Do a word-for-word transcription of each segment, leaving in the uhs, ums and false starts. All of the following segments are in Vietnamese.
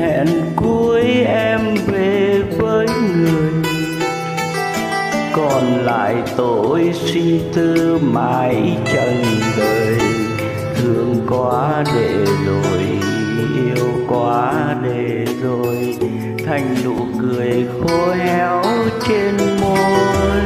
hẹn cuối em về với người, còn lại tôi suy tư mãi chẳng đời. Thương quá để rồi, yêu quá để rồi, thành nụ cười khô héo trên môi.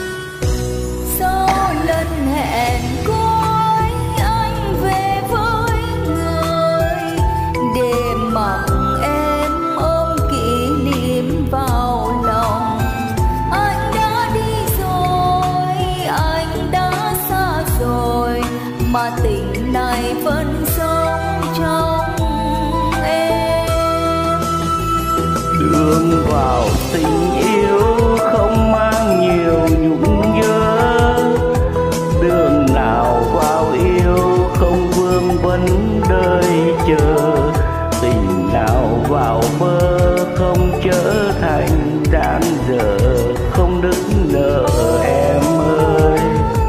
Sau lần hẹn cuối anh về với người, để mặc em ôm kỷ niệm vào lòng. Anh đã đi rồi, anh đã xa rồi, mà tình này vẫn sống trong em. Đường vào tình yêu không mang nhiều nhung nhớ, đường nào vào yêu không vương vấn đời chờ. Tình nào vào mơ không trở thành dang dở, không nức nở em ơi.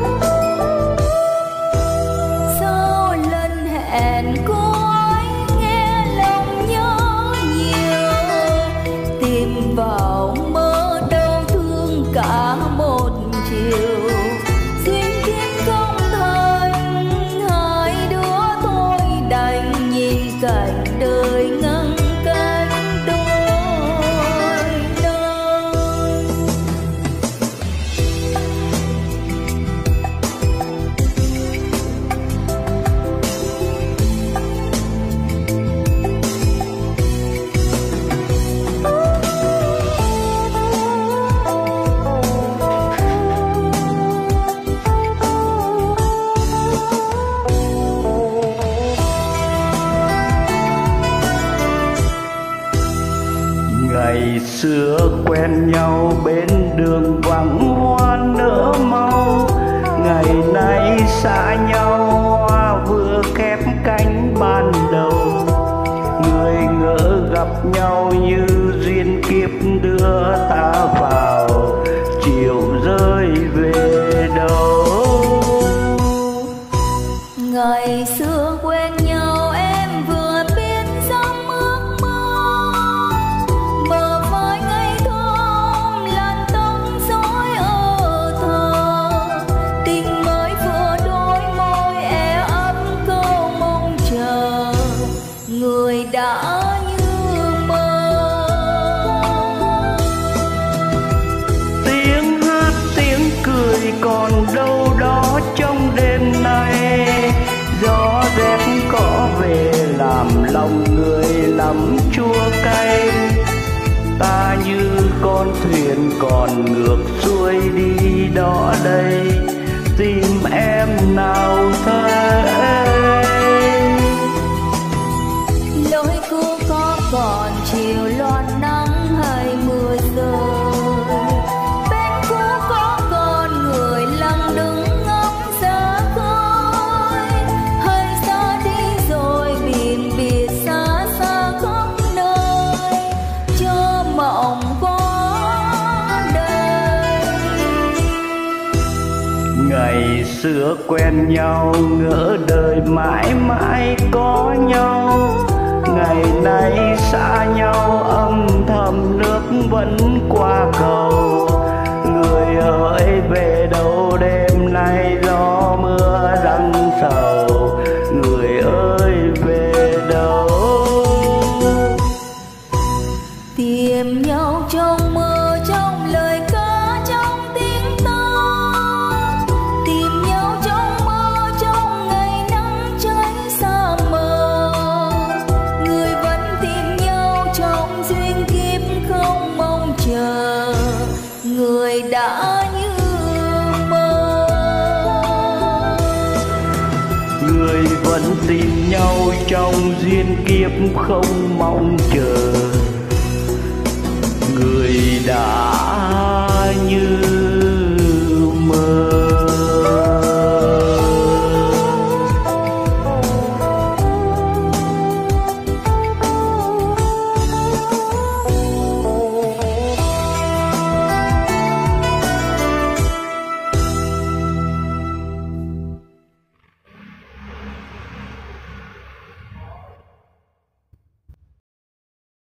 Sau lần hẹn cuối nghe lòng nhớ nhiều, tìm vào mơ đau thương cả một chiều. Duyên kiếp không thành, hai đứa thôi đành nhìn cảnh đời ngăn cách đôi nơi. Ngày xưa quen nhau bên đường vắng hoa nở mau, ngày nay xa nhau hoa vừa khép cánh ban đầu. Người ngỡ gặp nhau như duyên kiếp đưa ta vào, chiều rơi về đâu. Ngày xưa quen nhau em vừa biết dòng ước mơ, bờ vai ngây thơm làn tóc rối ở thơ. Tình mới vừa đôi môi e ấp câu mong chờ, người đã như mơ. Tiếng hát tiếng cười còn đâu đó trong đêm nay, gió rét có về làm lòng người lắm chua cay. Ta như con thuyền còn ngược xuôi đi đó đây, tìm em nào thấy. Lối cũ có còn chiều loan nắng hay mưa rơi, bên cũ có con người lặng đứng ngắm xa khơi. Hay xa đi rồi biển biệt xa xa khắp nơi, cho mộng qua đời. Ngày xưa quen nhau ngỡ đời mãi mãi có nhau, ngày nay xa nhau âm thầm nước vẫn qua cầu. Người ơi về đâu đêm nay gió mưa giăng sầu, người ơi về đâu. Tìm nhau trong mơ, trong lời ca, trong tiếng ta. Tìm nhau trong mơ, trong ngày nắng cháy xa mờ. Người vẫn tìm nhau trong duyên kiếp không mong chờ, người đã như mơ. Người vẫn tìm nhau trong duyên kiếp không mong chờ,